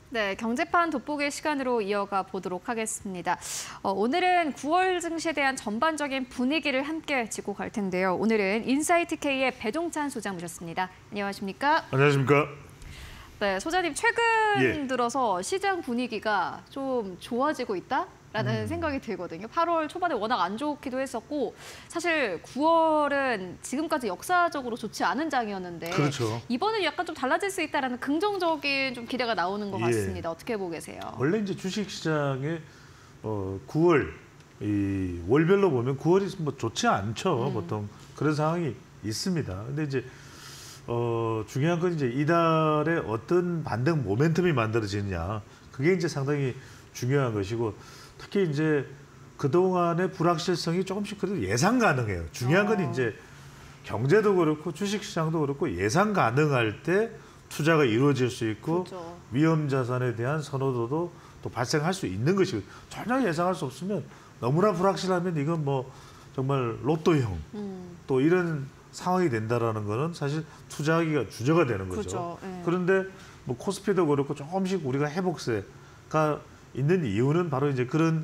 네, 경제판 돋보기 시간으로 이어가 보도록 하겠습니다. 오늘은 9월 증시에 대한 전반적인 분위기를 함께 짚고 갈 텐데요. 오늘은 인사이트K의 배종찬 소장 모셨습니다. 안녕하십니까? 안녕하십니까? 네, 소장님 최근 들어서 시장 분위기가 좀 좋아지고 있다라는 생각이 들거든요. 8월 초반에 워낙 안 좋기도 했었고 사실 9월은 지금까지 역사적으로 좋지 않은 장이었는데 그렇죠. 이번엔 약간 좀 달라질 수 있다라는 긍정적인 좀 기대가 나오는 것 같습니다. 어떻게 보세요? 원래 이제 주식시장에 9월 이 월별로 보면 9월이 뭐 좋지 않죠. 보통 그런 상황이 있습니다. 근데 이제 중요한 건 이제 이달에 어떤 반등 모멘텀이 만들어지느냐, 그게 이제 상당히 중요한 것이고, 특히 이제 그동안의 불확실성이 조금씩 그래도 예상 가능해요. 중요한 건 이제 경제도 그렇고 주식시장도 그렇고 예상 가능할 때 투자가 이루어질 수 있고, 그렇죠. 위험 자산에 대한 선호도도 또 발생할 수 있는 것이고, 전혀 예상할 수 없으면 너무나 불확실하면 이건 뭐 정말 로또형 또 이런 상황이 된다라는 거는 사실 투자하기가 주저가 되는 거죠. 그렇죠. 네. 그런데 뭐 코스피도 그렇고 조금씩 우리가 회복세가 있는 이유는 바로 이제 그런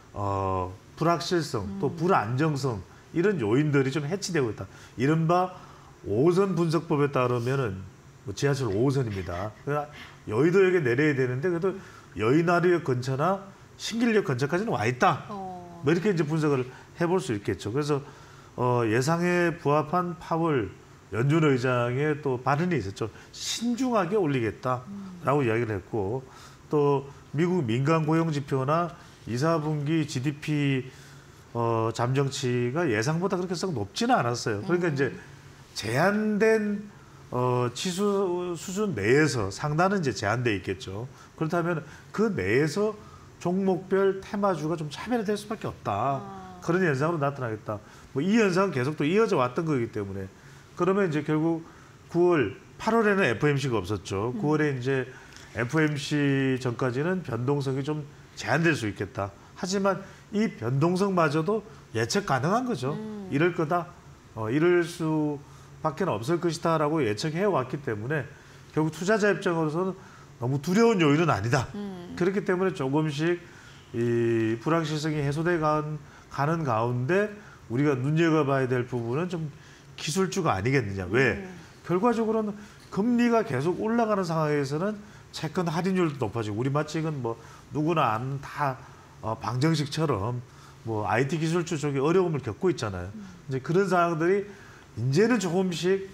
불확실성 또 불안정성, 이런 요인들이 좀 해치되고 있다. 이른바 5선 분석법에 따르면은 뭐 지하철 5호선입니다. 그러니까 여의도역에 내려야 되는데 그래도 여의나루역 근처나 신길역 근처까지는 와 있다. 뭐 이렇게 이제 분석을 해볼 수 있겠죠. 그래서 예상에 부합한 파월 연준 의장의 또 발언이 있었죠. 신중하게 올리겠다라고 이야기를 했고, 또 미국 민간 고용 지표나 2, 4분기 GDP 잠정치가 예상보다 그렇게 썩 높지는 않았어요. 그러니까 이제 제한된 지수 수준 내에서 상단은 이제 제한돼 있겠죠. 그렇다면 그 내에서 종목별 테마주가 좀 차별화될 수밖에 없다. 그런 현상으로 나타나겠다. 뭐 이 현상은 계속 또 이어져 왔던 거기 때문에, 그러면 이제 결국 9월, 8월에는 FOMC가 없었죠. 9월에 이제 FOMC 전까지는 변동성이 좀 제한될 수 있겠다. 하지만 이 변동성마저도 예측 가능한 거죠. 이럴 거다, 이럴 수밖에 없을 것이다라고 예측해 왔기 때문에 결국 투자자 입장으로서는 너무 두려운 요인은 아니다. 그렇기 때문에 조금씩 이 불확실성이 해소돼 가는 가운데 우리가 눈여겨봐야 될 부분은 좀 기술주가 아니겠느냐. 왜? 결과적으로는 금리가 계속 올라가는 상황에서는 채권 할인율도 높아지고, 우리 마치 이건 뭐 누구나 아는 다 방정식처럼 뭐 IT 기술주 쪽에 어려움을 겪고 있잖아요. 이제 그런 상황들이 이제는 조금씩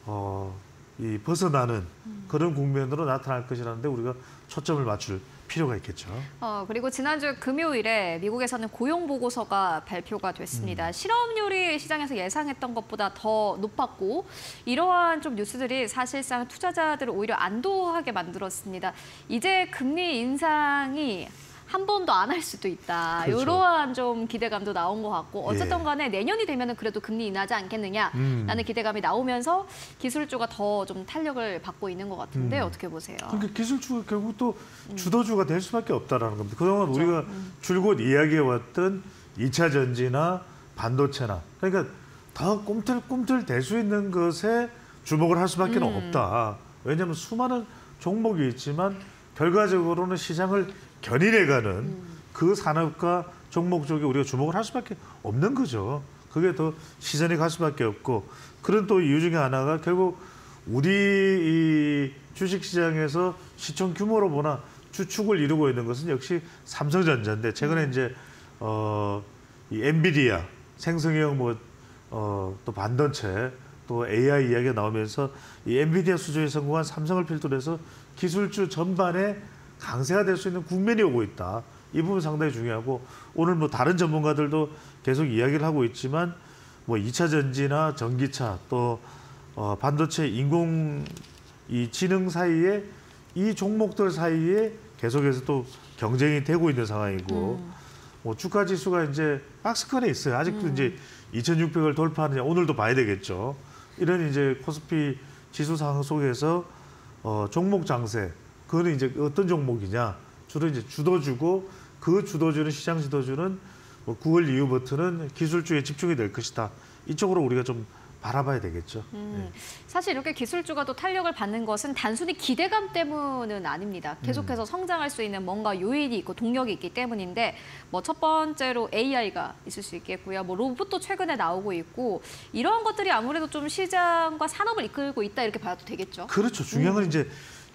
이 벗어나는 그런 국면으로 나타날 것이라는데 우리가 초점을 맞출 필요가 있겠죠. 그리고 지난주 금요일에 미국에서는 고용 보고서가 발표가 됐습니다. 실업률이 시장에서 예상했던 것보다 더 높았고, 이러한 좀 뉴스들이 사실상 투자자들을 오히려 안도하게 만들었습니다. 이제 금리 인상이 한 번도 안 할 수도 있다. 그렇죠. 이러한 좀 기대감도 나온 것 같고, 어쨌든 간에 내년이 되면은 그래도 금리 인하지 않겠느냐라는 기대감이 나오면서 기술주가 더 좀 탄력을 받고 있는 것 같은데 어떻게 보세요? 그러니까 기술주가 결국 또 주도주가 될 수밖에 없다라는 겁니다. 그동안 그렇죠. 우리가 줄곧 이야기해왔던 2차 전지나 반도체나, 그러니까 더 꿈틀꿈틀 될 수 있는 것에 주목을 할 수밖에 없다. 왜냐하면 수많은 종목이 있지만 결과적으로는 시장을 견인해가는 그 산업과 종목 쪽에 우리가 주목을 할 수밖에 없는 거죠. 그게 더 시선이 갈 수밖에 없고, 그런 또 이유 중에 하나가 결국 우리 이 주식시장에서 시총 규모로 보나 주축을 이루고 있는 것은 역시 삼성전자인데, 최근에 이제 이 엔비디아, 생성형 또 반도체, 또 AI 이야기가 나오면서 이 엔비디아 수주에 성공한 삼성을 필두로 해서 기술주 전반에 강세가 될 수 있는 국면이 오고 있다. 이 부분 상당히 중요하고, 오늘 뭐 다른 전문가들도 계속 이야기를 하고 있지만 뭐 2차 전지나 전기차 또 반도체, 인공 이 지능 사이에 이 종목들 사이에 계속해서 또 경쟁이 되고 있는 상황이고, 뭐 주가 지수가 이제 박스권에 있어요. 아직도 이제 2,600을 돌파하느냐 오늘도 봐야 되겠죠. 이런 이제 코스피 지수 상황 속에서 종목 장세, 그거는 이제 어떤 종목이냐, 주로 이제 주도주고, 그 주도주는, 시장 주도주는 뭐 9월 이후부터는 기술주에 집중이 될 것이다. 이쪽으로 우리가 좀 바라봐야 되겠죠. 네. 사실 이렇게 기술주가 또 탄력을 받는 것은 단순히 기대감 때문은 아닙니다. 계속해서 성장할 수 있는 뭔가 요인이 있고 동력이 있기 때문인데 뭐 첫 번째로 AI가 있을 수 있겠고요. 뭐 로봇도 최근에 나오고 있고 이러한 것들이 아무래도 좀 시장과 산업을 이끌고 있다 이렇게 봐도 되겠죠. 그렇죠. 중요한 건 이제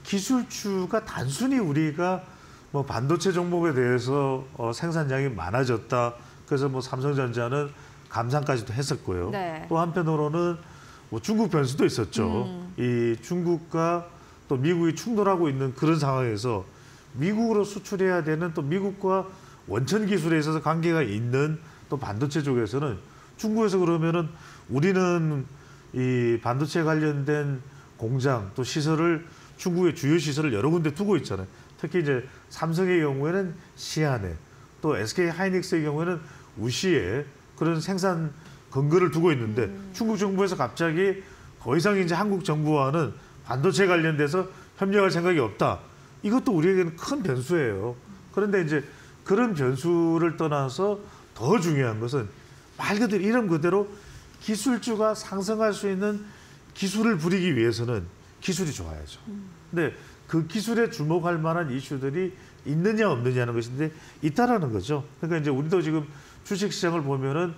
기술주가 단순히 우리가 뭐 반도체 종목에 대해서 생산량이 많아졌다. 그래서 뭐 삼성전자는 감산까지도 했었고요. 네. 또 한편으로는 뭐 중국 변수도 있었죠. 이 중국과 또 미국이 충돌하고 있는 그런 상황에서 미국으로 수출해야 되는 또 미국과 원천 기술에 있어서 관계가 있는 또 반도체 쪽에서는 중국에서 그러면은 우리는 이 반도체 관련된 공장 또 시설을 중국의 주요 시설을 여러 군데 두고 있잖아요. 특히 이제 삼성의 경우에는 시안에 또 SK 하이닉스의 경우에는 우시에 그런 생산 근거를 두고 있는데 중국 정부에서 갑자기 더 이상 이제 한국 정부와는 반도체 관련돼서 협력할 생각이 없다. 이것도 우리에게는 큰 변수예요. 그런데 이제 그런 변수를 떠나서 더 중요한 것은 말 그대로 이름 그대로 기술주가 상승할 수 있는 기술을 부리기 위해서는 기술이 좋아야죠. 근데 그 기술에 주목할 만한 이슈들이 있느냐 없느냐는 것인데 있다라는 거죠. 그러니까 이제 우리도 지금 주식시장을 보면은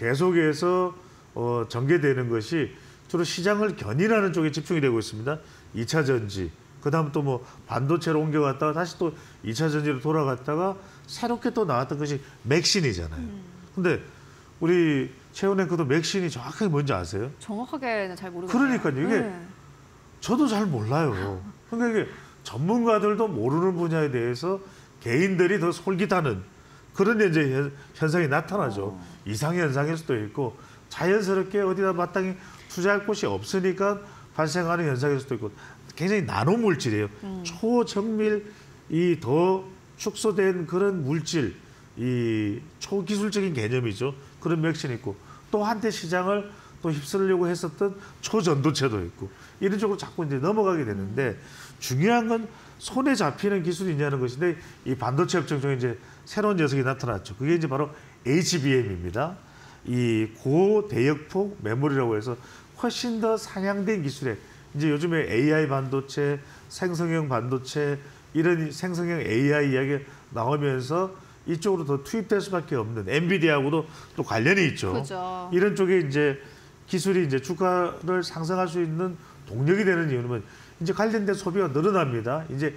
계속해서 전개되는 것이 주로 시장을 견인하는 쪽에 집중이 되고 있습니다. 2차 전지, 그다음 또 뭐 반도체로 옮겨갔다가 다시 또 2차 전지로 돌아갔다가 새롭게 또 나왔던 것이 맥신이잖아요. 근데 우리 최훈 앵커도 맥신이 정확하게 뭔지 아세요? 정확하게는 잘 모르겠어요. 그러니까요. 이게 저도 잘 몰라요. 그러니까 이게 전문가들도 모르는 분야에 대해서 개인들이 더 솔깃하는 그런 이제 현상이 나타나죠. 이상현상일 수도 있고 자연스럽게 어디다 마땅히 투자할 곳이 없으니까 발생하는 현상일 수도 있고 굉장히 나노 물질이에요. 초정밀이 더 축소된 그런 물질, 이 초기술적인 개념이죠. 그런 맥신이 있고 또 한때 시장을 또 휩쓸려고 했었던 초전도체도 있고 이런 쪽으로 자꾸 이제 넘어가게 되는데 중요한 건 손에 잡히는 기술이냐는 것인데 이 반도체 업종 중에 이제 새로운 녀석이 나타났죠. 그게 이제 바로 HBM입니다. 이 고대역폭 메모리라고 해서 훨씬 더 상향된 기술에 이제 요즘에 AI 반도체, 생성형 반도체 이런 생성형 AI 이야기가 나오면서 이쪽으로 더 투입될 수밖에 없는 엔비디아하고도 또 관련이 있죠. 그죠. 이런 쪽에 이제 기술이 이제 주가를 상승할 수 있는 동력이 되는 이유는 이제 관련된 소비가 늘어납니다. 이제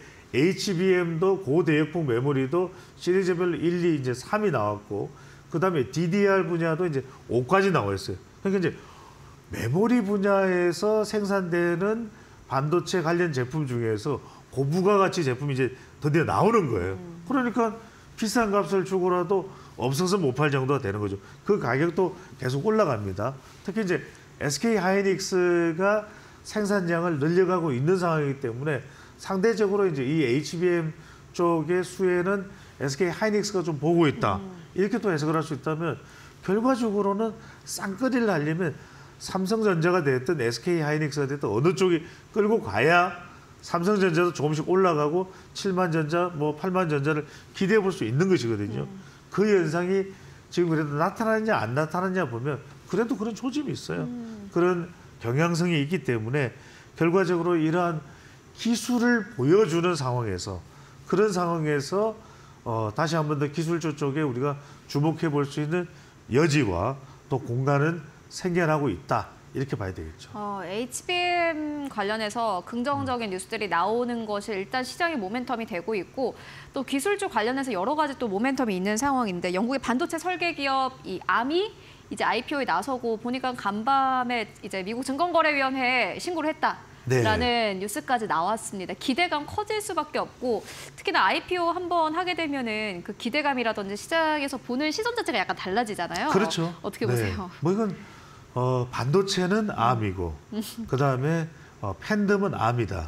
HBM도 고대역폭 메모리도 시리즈별로 1, 2, 이제 3이 나왔고 그다음에 DDR 분야도 이제 5까지 나와 있어요. 그러니까 이제 메모리 분야에서 생산되는 반도체 관련 제품 중에서 고부가 가치 제품이 이제 드디어 나오는 거예요. 그러니까 비싼 값을 주고라도 없어서 못 팔 정도가 되는 거죠. 그 가격도 계속 올라갑니다. 특히 이제 SK 하이닉스가 생산량을 늘려가고 있는 상황이기 때문에 상대적으로 이제 이 HBM 쪽의 수혜는 SK 하이닉스가 좀 보고 있다. 이렇게 또 해석을 할 수 있다면 결과적으로는 쌍끌이를 하려면 삼성전자가 됐든 SK 하이닉스가 됐든 어느 쪽이 끌고 가야 삼성전자도 조금씩 올라가고 7만 전자, 뭐 8만 전자를 기대해 볼 수 있는 것이거든요. 그 현상이 지금 그래도 나타나느냐 안 나타나느냐 보면 그래도 그런 조짐이 있어요. 그런 경향성이 있기 때문에 결과적으로 이러한 기술을 보여주는 상황에서 그런 상황에서 다시 한 번 더 기술주 쪽에 우리가 주목해 볼 수 있는 여지와 또 공간은 생겨나고 있다. 이렇게 봐야 되겠죠. HBM 관련해서 긍정적인 뉴스들이 나오는 것이 일단 시장의 모멘텀이 되고 있고 또 기술주 관련해서 여러 가지 또 모멘텀이 있는 상황인데 영국의 반도체 설계 기업 이 아미 이제 IPO에 나서고 보니까 간밤에 이제 미국 증권거래위원회에 신고를 했다라는 네. 뉴스까지 나왔습니다. 기대감 커질 수밖에 없고 특히나 IPO 한번 하게 되면은 그 기대감이라든지 시장에서 보는 시선 자체가 약간 달라지잖아요. 그렇죠. 어떻게 네. 보세요? 뭐 이건 반도체는 암이고 그다음에 팬덤은 암이다.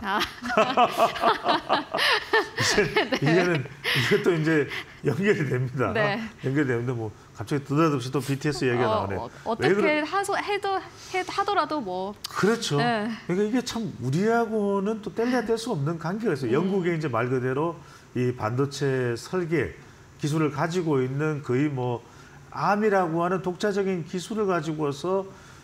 이제는 이것도 이제 연결이 됩니다. 네. 연결되는데 뭐 갑자기 느닷없이 또 BTS 얘기가 나오네. 어떻게 하더라도 뭐 그렇죠. 네. 그러니까 이게 참 우리하고는 또 뗄래야 뗄 수 없는 관계가 있어요. 영국에 이제 말 그대로 이 반도체 설계 기술을 가지고 있는 거의 뭐 암이라고 하는 독자적인 기술을 가지고서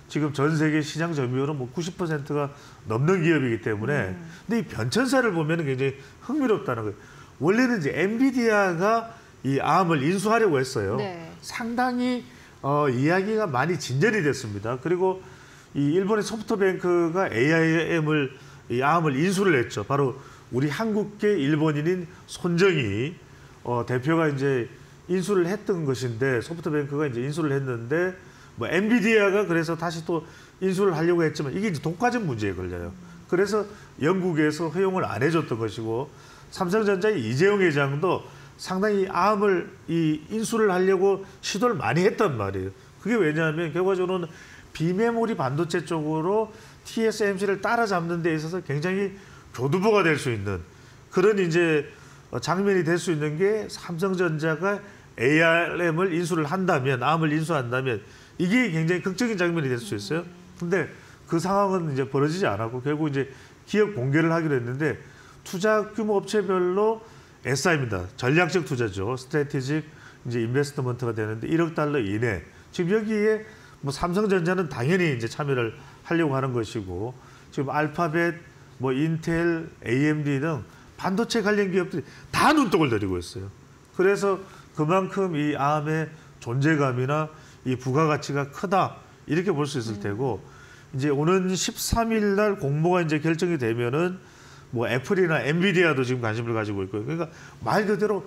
지금 전 세계 시장 점유율은 뭐 90%가 넘는 기업이기 때문에 근데 이 변천사를 보면 굉장히 흥미롭다는 거예요. 원래는 이제 엔비디아가 이 암을 인수하려고 했어요. 네. 상당히 이야기가 많이 진전이 됐습니다. 그리고 이 일본의 소프트뱅크가 AIM을 이 암을 인수를 했죠. 바로 우리 한국계 일본인인 손정희 대표가 이제 인수를 했던 것인데 소프트뱅크가 이제 인수를 했는데 뭐 엔비디아가 그래서 다시 또 인수를 하려고 했지만 이게 이제 독과점 문제에 걸려요. 그래서 영국에서 허용을 안 해줬던 것이고 삼성전자의 이재용 회장도 상당히 암을 이 인수를 하려고 시도를 많이 했단 말이에요. 그게 왜냐하면 결과적으로는 비메모리 반도체 쪽으로 TSMC를 따라잡는 데 있어서 굉장히 교두보가 될 수 있는 그런 이제 장면이 될 수 있는 게 삼성전자가 ARM을 인수를 한다면, 암을 인수한다면 이게 굉장히 극적인 장면이 될 수 있어요. 근데 그 상황은 이제 벌어지지 않았고 결국 이제 기업 공개를 하기로 했는데 투자 규모 업체별로 SI입니다. 전략적 투자죠. 스트래티직 이제 인베스트먼트가 되는데 1억 달러 이내. 지금 여기에 뭐 삼성전자는 당연히 이제 참여를 하려고 하는 것이고 지금 알파벳, 뭐 인텔, AMD 등 반도체 관련 기업들이 다 눈독을 들이고 있어요. 그래서 그만큼 이 암의 존재감이나 이 부가가치가 크다 이렇게 볼 수 있을 테고 이제 오는 13일 날 공모가 이제 결정이 되면은 뭐 애플이나 엔비디아도 지금 관심을 가지고 있고요. 그러니까 말 그대로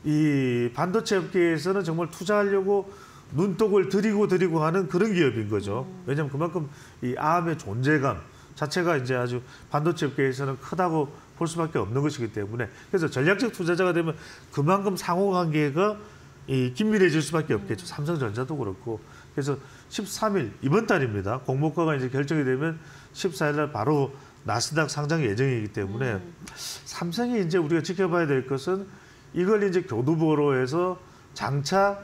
이 반도체 업계에서는 정말 투자하려고 눈독을 들이고 하는 그런 기업인 거죠. 왜냐하면 그만큼 이 암의 존재감 자체가 이제 아주 반도체 업계에서는 크다고 볼 수밖에 없는 것이기 때문에 그래서 전략적 투자자가 되면 그만큼 상호관계가 이 긴밀해질 수밖에 없겠죠. 삼성전자도 그렇고 그래서 13일 이번 달입니다. 공모가가 이제 결정이 되면 14일 날 바로 나스닥 상장 예정이기 때문에 삼성이 이제 우리가 지켜봐야 될 것은 이걸 이제 교두보로 해서 장차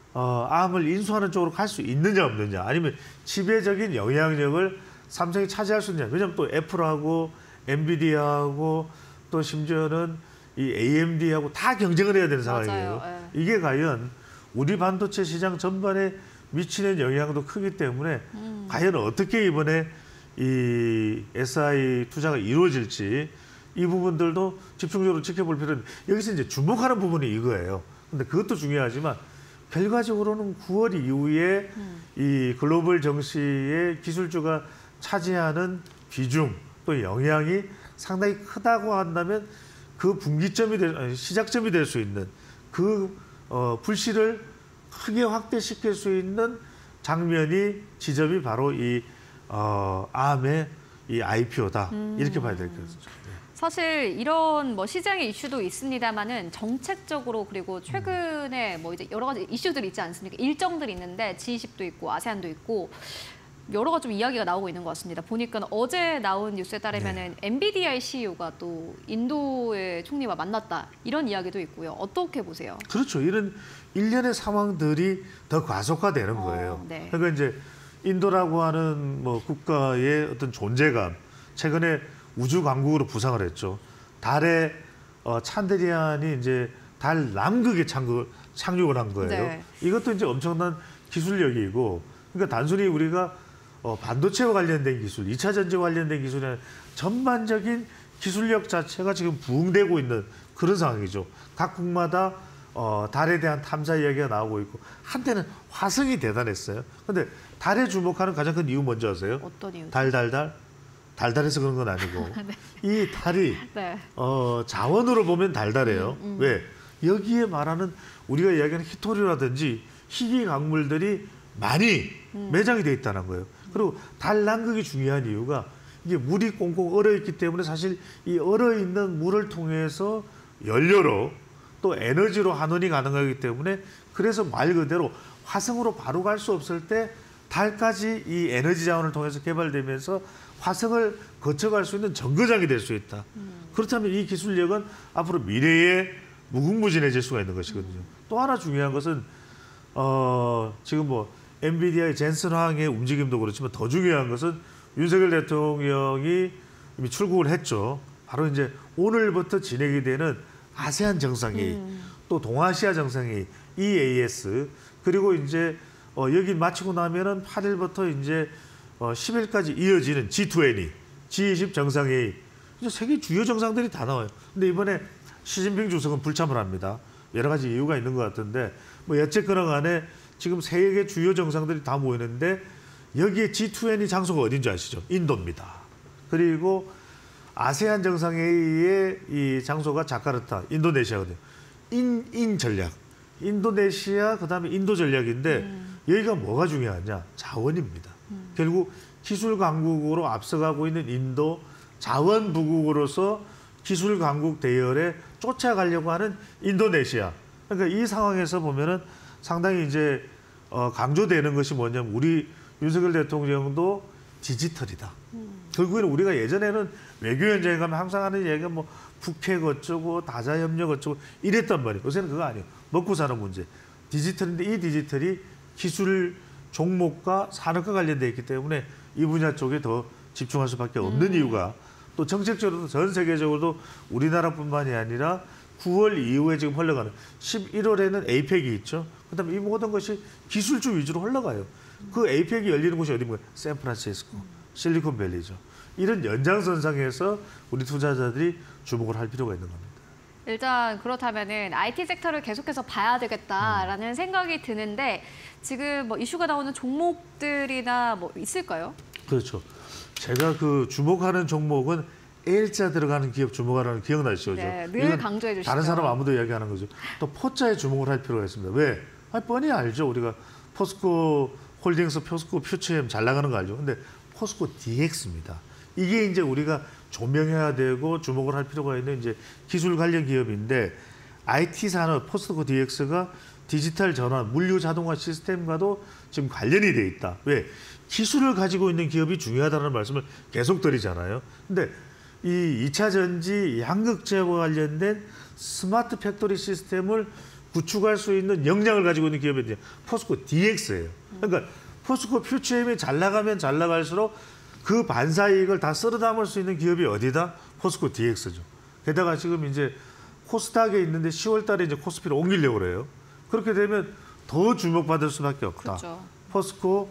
암을 인수하는 쪽으로 갈 수 있느냐 없느냐 아니면 지배적인 영향력을 삼성이 차지할 수 있느냐. 왜냐하면 또 애플하고 엔비디아하고 또 심지어는 이 AMD하고 다 경쟁을 해야 되는 상황이에요. 맞아요. 이게 과연 우리 반도체 시장 전반에 미치는 영향도 크기 때문에 과연 어떻게 이번에 이 SI 투자가 이루어질지 이 부분들도 집중적으로 지켜볼 필요는 여기서 이제 주목하는 부분이 이거예요. 근데 그것도 중요하지만 결과적으로는 9월 이후에 이 글로벌 정시의 기술주가 차지하는 비중 또 영향이 상당히 크다고 한다면 그 분기점이 시작점이 될 수 있는 그 불씨를 크게 확대시킬 수 있는 장면이 지점이 바로 이 암의 이 IPO다 이렇게 봐야 될 거죠. 사실 이런 뭐 시장의 이슈도 있습니다만은 정책적으로 그리고 최근에 뭐 이제 여러 가지 이슈들이 있지 않습니까? 일정들이 있는데 G20도 있고 아세안도 있고 여러 가지 좀 이야기가 나오고 있는 것 같습니다. 보니까 어제 나온 뉴스에 따르면은 엔비디아의 CEO가 또 인도의 총리와 만났다 이런 이야기도 있고요. 어떻게 보세요? 그렇죠. 이런 일련의 상황들이 더 과속화되는 거예요. 네. 그러니까 이제 인도라고 하는 뭐 국가의 어떤 존재감 최근에 우주 강국으로 부상을 했죠. 달에 찬드리안이 이제 달 남극에 착륙을 한 거예요. 네. 이것도 이제 엄청난 기술력이고, 그러니까 단순히 우리가 반도체와 관련된 기술, 2차 전지와 관련된 기술이 아니라 전반적인 기술력 자체가 지금 부흥되고 있는 그런 상황이죠. 각 국마다 달에 대한 탐사 이야기가 나오고 있고, 한때는 화성이 대단했어요. 근데 달에 주목하는 가장 큰 이유 뭔지 아세요? 어떤 이유? 달달해서 그런 건 아니고 네. 이 달이 네. 자원으로 보면 달달해요. 왜? 여기에 말하는 우리가 이야기하는 히토리라든지 희귀 강물들이 많이 매장이 돼 있다는 거예요. 그리고 달 남극이 중요한 이유가 이게 물이 꽁꽁 얼어 있기 때문에 사실 이 얼어 있는 물을 통해서 연료로 또 에너지로 환원이 가능하기 때문에 그래서 말 그대로 화성으로 바로 갈 수 없을 때 달까지 이 에너지 자원을 통해서 개발되면서 화성을 거쳐갈 수 있는 정거장이 될 수 있다. 그렇다면 이 기술력은 앞으로 미래에 무궁무진해질 수가 있는 것이거든요. 또 하나 중요한 것은 지금 뭐 엔비디아의 젠슨 황의 움직임도 그렇지만 더 중요한 것은 윤석열 대통령이 이미 출국을 했죠. 바로 이제 오늘부터 진행이 되는 아세안 정상회의, 또 동아시아 정상회의, EAS, 그리고 이제 여기 마치고 나면은 8일부터 이제 10일까지 이어지는 G20, G20 정상회의. 이제 세계 주요 정상들이 다 나와요. 근데 이번에 시진핑 주석은 불참을 합니다. 여러 가지 이유가 있는 것 같은데 뭐 어쨌거나 간에 지금 세계 주요 정상들이 다 모이는데 여기에 G20 장소가 어딘지 아시죠? 인도입니다. 그리고 아세안 정상회의의 이 장소가 자카르타, 인도네시아거든요. 인 전략. 인도네시아 그다음에 인도 전략인데 여기가 뭐가 중요하냐? 자원입니다. 결국 기술 강국으로 앞서가고 있는 인도 자원 부국으로서 기술 강국 대열에 쫓아가려고 하는 인도네시아. 그러니까 이 상황에서 보면은 상당히 이제 강조되는 것이 뭐냐면 우리 윤석열 대통령도 디지털이다. 결국에는 우리가 예전에는 외교연장에 가면 항상 하는 얘기가 뭐 북핵 어쩌고 다자협력 어쩌고 이랬단 말이에요. 요새는 그거 아니에요. 먹고 사는 문제. 디지털인데 이 디지털이 기술 종목과 산업과 관련되어 있기 때문에 이 분야 쪽에 더 집중할 수밖에 없는 이유가 또 정책적으로도 전 세계적으로도 우리나라뿐만이 아니라 9월 이후에 지금 흘러가는 11월에는 에이펙이 있죠. 그다음에 이 모든 것이 기술주 위주로 흘러가요. 그 에이펙이 열리는 곳이 어디인가요? 샌프란시스코, 실리콘밸리죠. 이런 연장선상에서 우리 투자자들이 주목을 할 필요가 있는 겁니다. 일단 그렇다면은 IT 섹터를 계속해서 봐야 되겠다라는 생각이 드는데 지금 뭐 이슈가 나오는 종목들이나 뭐 있을까요? 그렇죠. 제가 그 주목하는 종목은 L자 들어가는 기업 주목하라는 기억나시죠? 네, 늘 강조해 주시죠. 다른 사람 아무도 이야기하는 거죠. 또 포자에 주목을 할 필요가 있습니다. 왜? 뻔히 알죠. 우리가 포스코 홀딩스, 포스코 퓨처엠 잘 나가는 거 알죠. 근데 포스코 DX입니다. 이게 이제 우리가 조명해야 되고 주목을 할 필요가 있는 이제 기술 관련 기업인데 IT 산업 포스코 DX가 디지털 전환, 물류 자동화 시스템과도 지금 관련이 돼 있다. 왜? 기술을 가지고 있는 기업이 중요하다는 말씀을 계속 드리잖아요. 근데 이 2차 전지 양극재와 관련된 스마트 팩토리 시스템을 구축할 수 있는 역량을 가지고 있는 기업이 이제 포스코 DX예요. 그러니까 포스코 퓨처엠이 잘 나가면 잘 나갈수록 그 반사이익을 다 쓸어 담을 수 있는 기업이 어디다? 포스코 DX죠. 게다가 지금 이제 코스닥에 있는데 10월 달에 이제 코스피를 옮기려고 그래요. 그렇게 되면 더 주목받을 수밖에 없다. 그렇죠. 포스코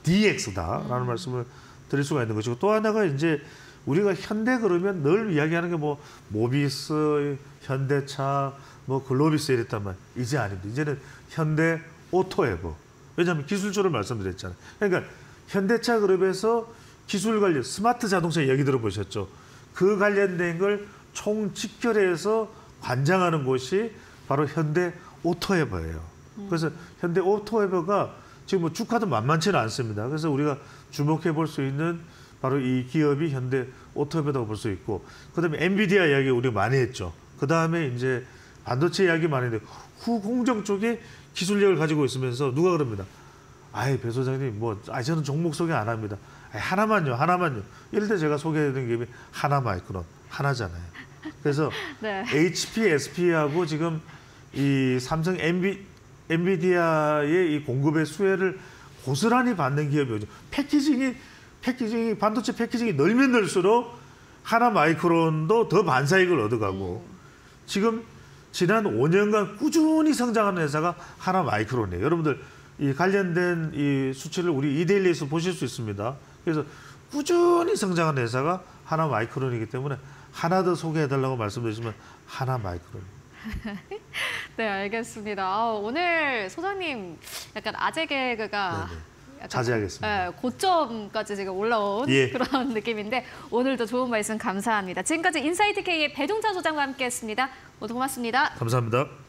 DX다라는 말씀을 드릴 수가 있는 것이고 또 하나가 이제 우리가 현대 그러면 늘 이야기하는 게 뭐 모비스, 현대차, 뭐 글로비스 이랬단 말. 이제 아닙니다. 이제는 현대 오토에버. 왜냐하면 기술주를 말씀드렸잖아요. 그러니까 현대차 그룹에서 기술 관련 스마트 자동차 얘기 들어보셨죠? 그 관련된 걸 총 직결해서 관장하는 곳이 바로 현대 오토에버예요. 그래서 현대 오토에버가 지금 뭐 주가도 만만치는 않습니다. 그래서 우리가 주목해 볼 수 있는 바로 이 기업이 현대 오토에버라고 볼 수 있고, 그다음에 엔비디아 이야기 우리가 많이 했죠. 그다음에 이제 반도체 이야기 많이 했는데 후공정 쪽에 기술력을 가지고 있으면서 누가 그럽니다. 아이 배 소장님 저는 종목 소개 안 합니다. 하나만요. 이럴 때 제가 소개해드린 기업이 하나마이크론 하나잖아요. 그래서 네. HP, SP하고 지금 이 삼성 엔비디아의 이 공급의 수혜를 고스란히 받는 기업이죠. 패키징이 반도체 패키징이 늘면 늘수록 하나마이크론도 더 반사이익을 얻어가고 지금 지난 5년간 꾸준히 성장하는 회사가 하나마이크론이에요. 여러분들 이 관련된 이 수치를 우리 이데일리에서 보실 수 있습니다. 그래서 꾸준히 성장하는 회사가 하나마이크론이기 때문에 하나 더 소개해달라고 말씀드리시면 하나마이크론. 네, 알겠습니다. 오늘 소장님 약간 아재 개그가 약간, 자제하겠습니다. 고점까지 지금 올라온 그런 느낌인데 오늘도 좋은 말씀 감사합니다. 지금까지 인사이트 K의 배종찬 소장과 함께했습니다. 모두 고맙습니다. 감사합니다.